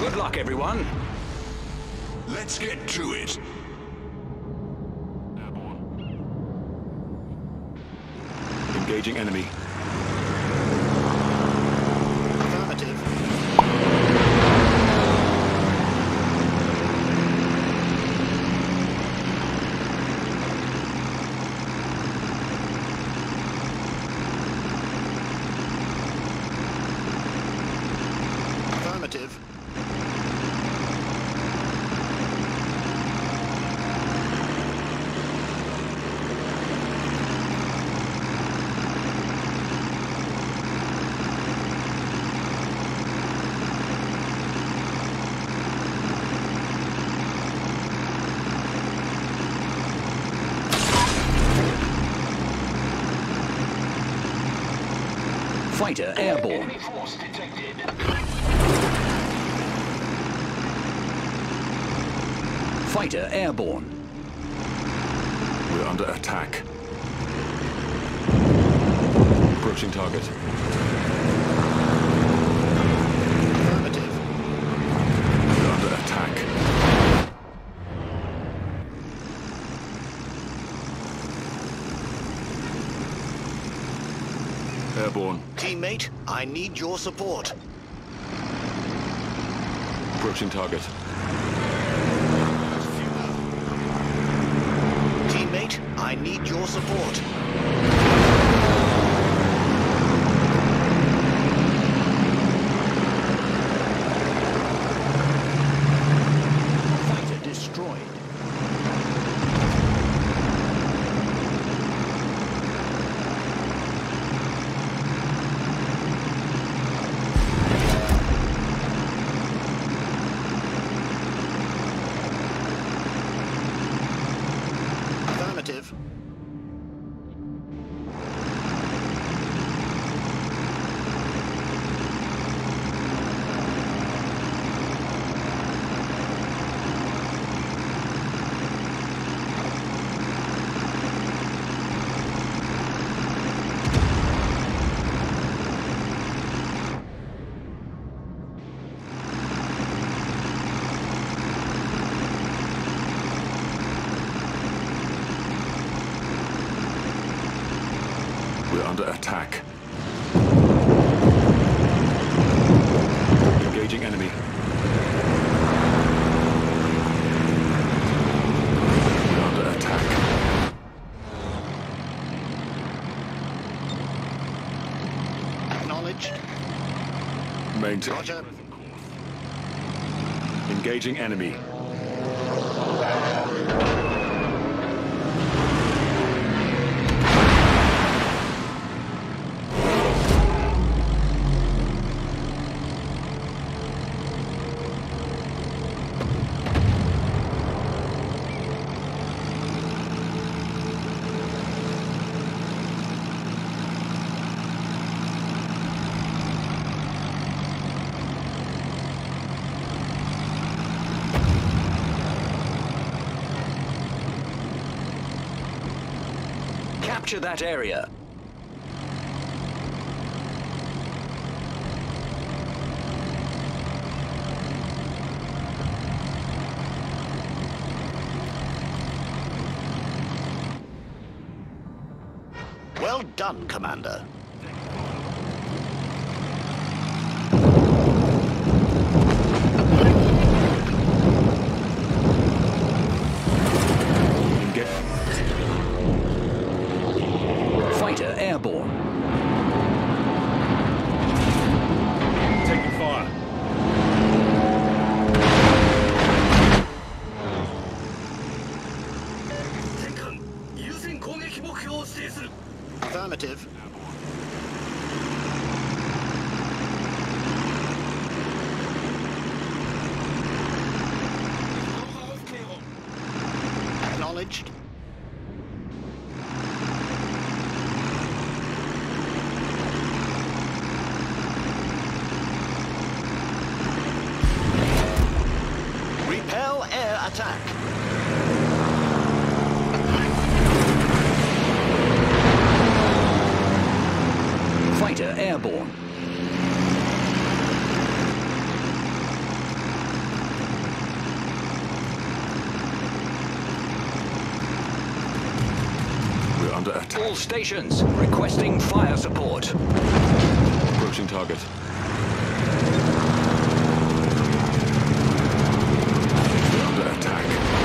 Good luck, everyone. Let's get to it. Engaging enemy. Affirmative. Affirmative. Fighter airborne. Enemy force detected. Fighter airborne. We're under attack. Approaching target. Affirmative. We're under attack. Airborne. Teammate, I need your support. Approaching target. Teammate, I need your support. Fighter destroyed. Affirmative. We're under attack. Engaging enemy. We're under attack. Acknowledged. Maintain. Roger. Engaging enemy. Capture that area. Well done, Commander. Fighter airborne. Taking fire. Affirmative. attack. All stations requesting fire support. Approaching target. We're under attack.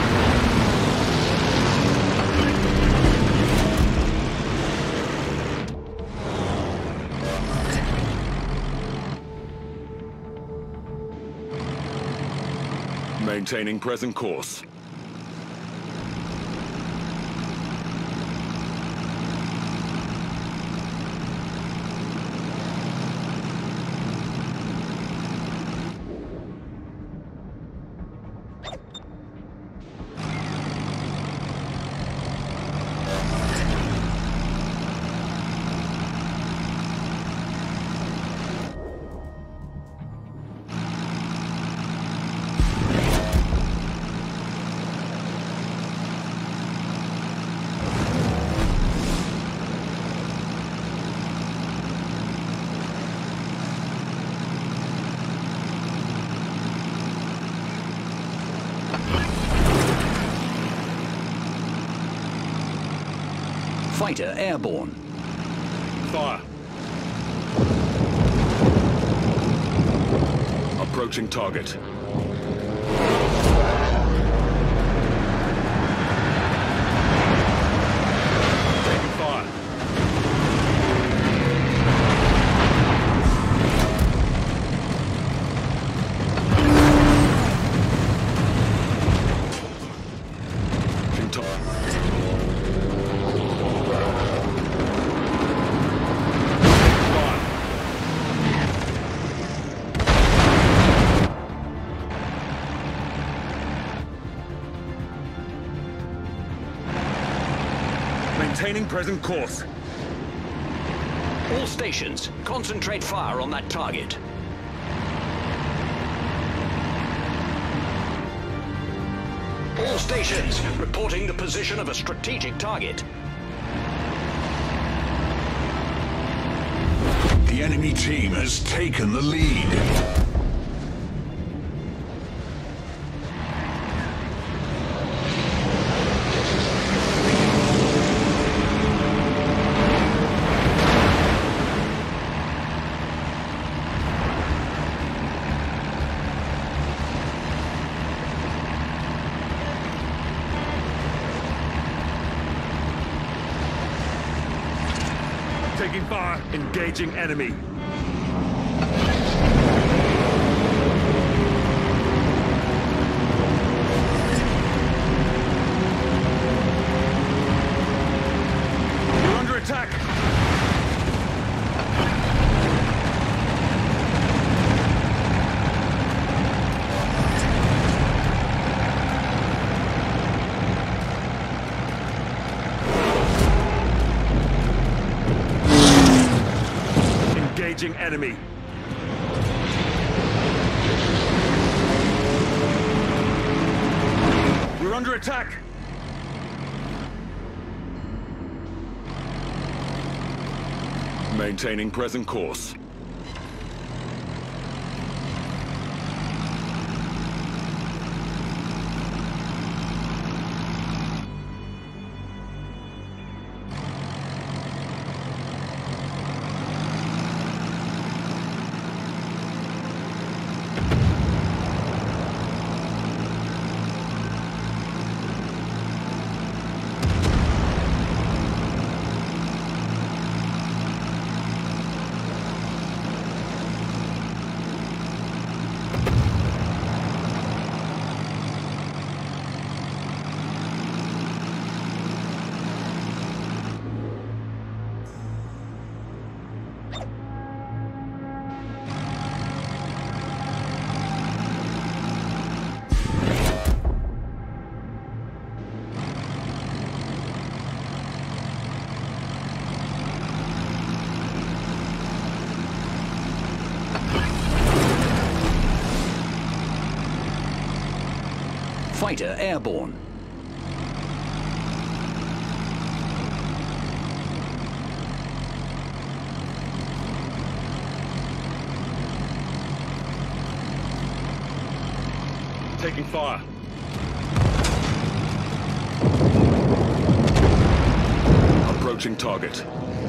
Maintaining present course. Fighter airborne. Fire. Approaching target. Taking fire. Taking target. Maintaining present course. All stations, concentrate fire on that target. All stations, reporting the position of a strategic target. The enemy team has taken the lead. Taking fire. Engaging enemy. We're under attack. Engaging enemy. We're under attack. Maintaining present course. Fighter airborne. Taking fire. Approaching target.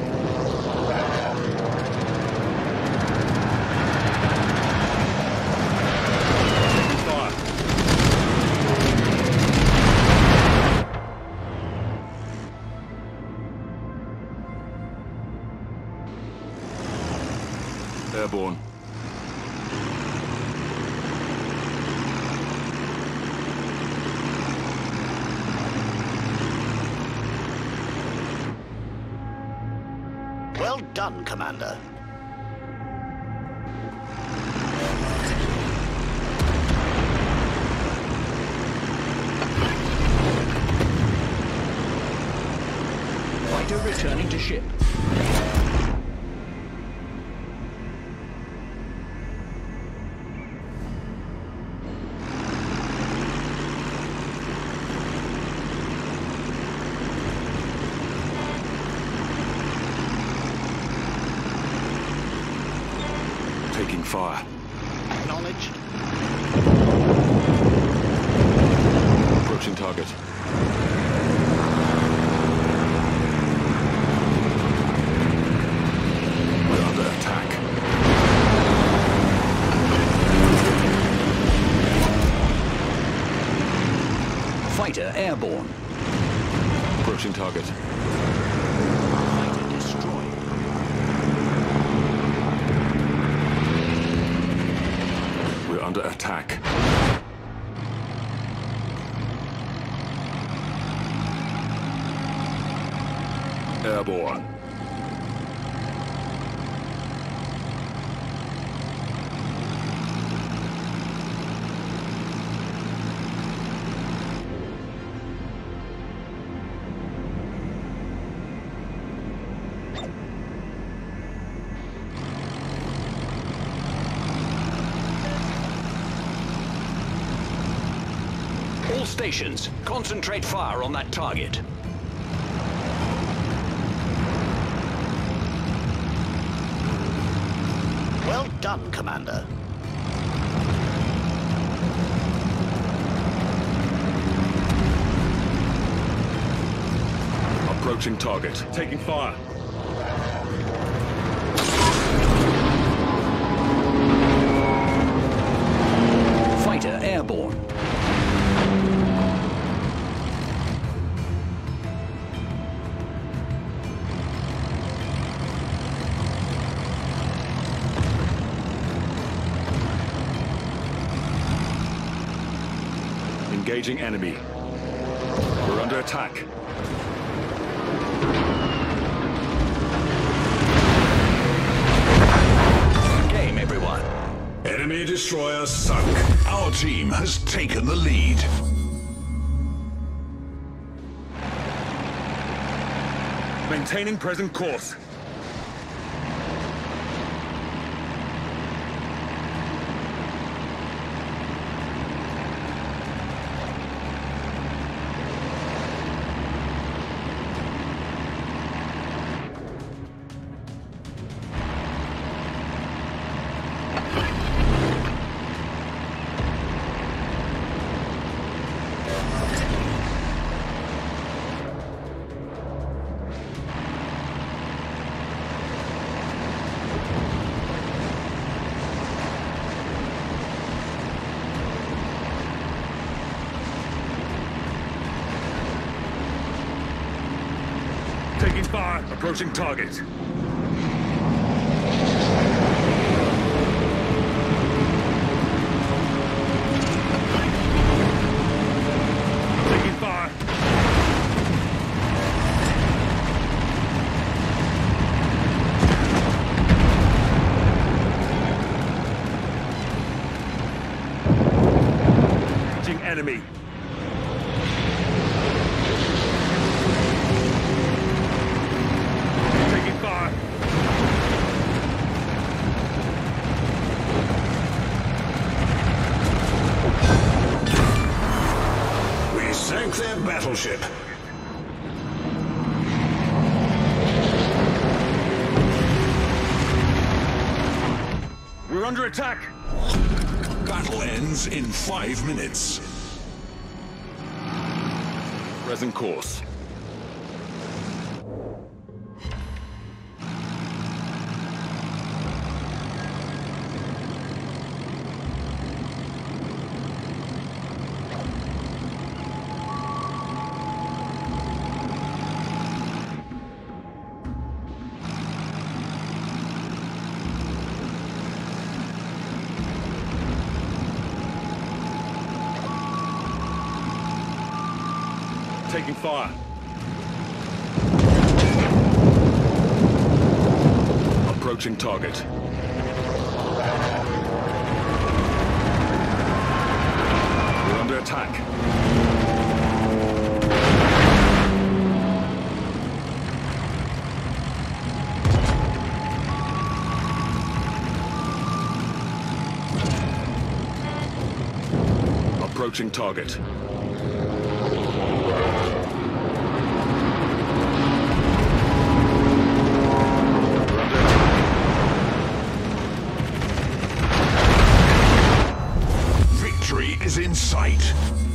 Fire. Airborne. Well done, Commander. Fighter returning to ship. Taking fire. Acknowledged. Approaching target. We're under attack. Fighter airborne. Approaching target. Fighter destroyed. We're under attack. Airborne. All stations, concentrate fire on that target. Well done, Commander. Approaching target. Taking fire. Fighter airborne. Engaging enemy. We're under attack. Game, everyone. Enemy destroyer sunk. Our team has taken the lead. Maintaining present course. Taking fire. Approaching target. Taking fire. Engaging enemy. Taking fire. We sank their battleship. We're under attack. Battle ends in 5 minutes. Present course. Taking fire. Approaching target. We're under attack. Approaching target. Victory is in sight.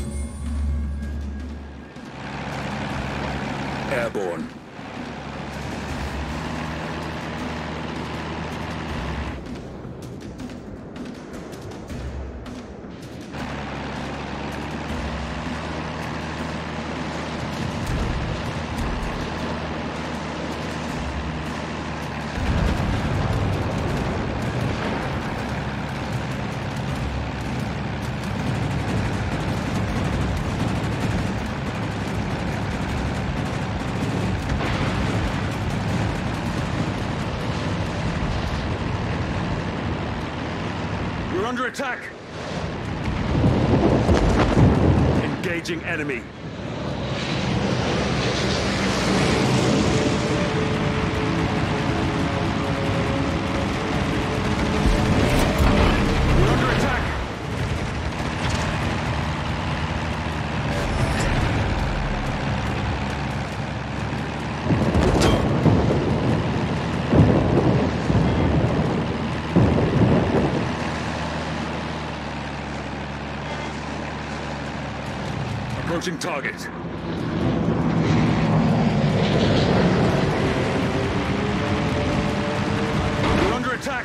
Airborne. We're under attack! Engaging enemy. We're under attack! Approaching target. We're under attack!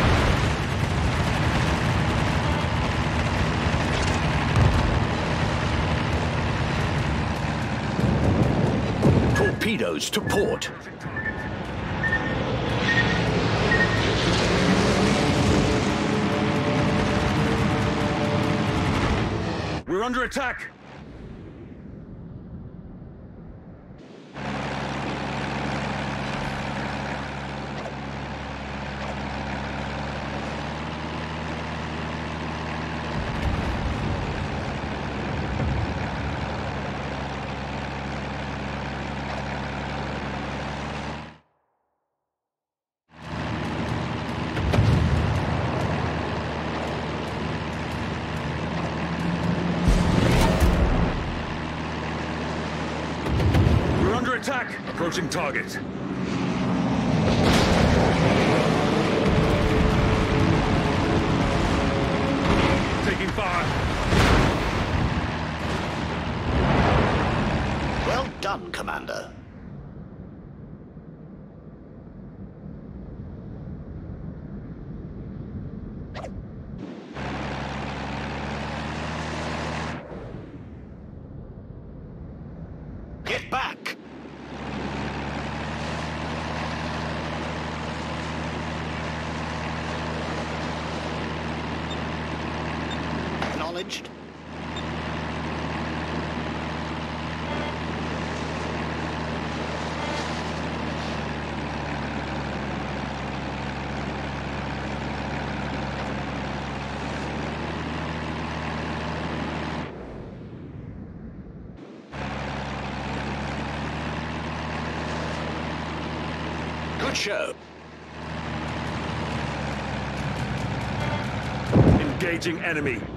Torpedoes to port. We're under attack! Attack! Approaching target. Taking fire. Well done, Commander. Get back! Acknowledged. Good show. Engaging enemy.